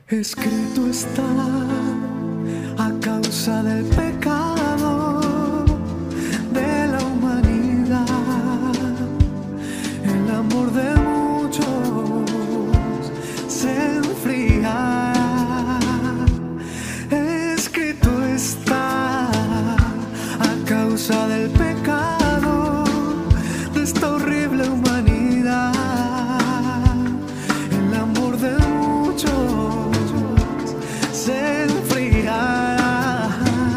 Escrito está, a causa del pecado de la humanidad, el amor de muchos se enfriará. Escrito está, a causa del pecado de esta horrible humanidad, el amor de muchos se enfriará.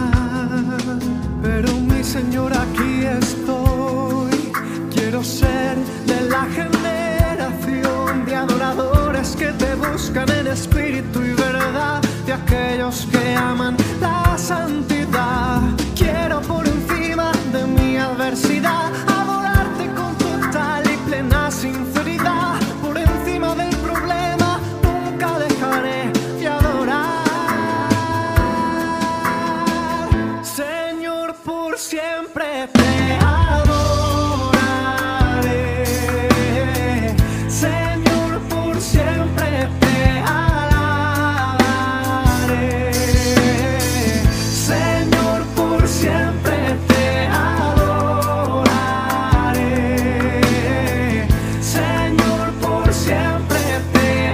Pero mi Señor, aquí estoy. Quiero ser de la generación de adoradores que te buscan en espíritu y verdad, de aquellos que aman la santidad. Quiero por encima de mi adversidad adorarte con total y plena sinceridad. Por encima del problema nunca dejaré de adorar. Señor, por siempre te adoraré. Señor, por siempre te alabaré. Señor, por siempre te adoraré. Señor, por siempre te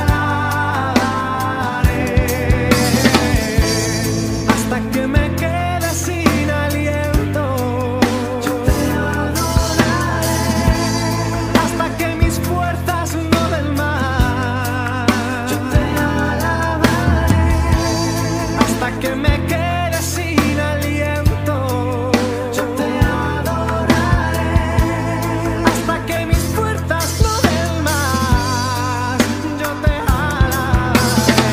alabaré. Hasta que me quede sin aliento, yo te adoraré. Hasta que mis fuerzas no den más, yo te alabaré. Hasta que me quede sin aliento, yo te adoraré. Hasta que mis fuerzas no den más, yo te alabaré.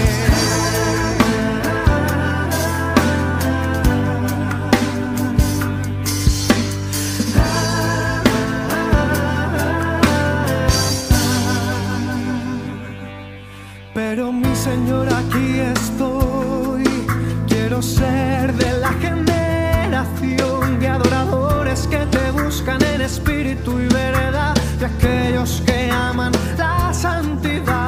Pero mi Señor, aquí estoy. Quiero ser de la generación de adoradores que te buscan en espíritu y verdad, de aquellos que aman la santidad.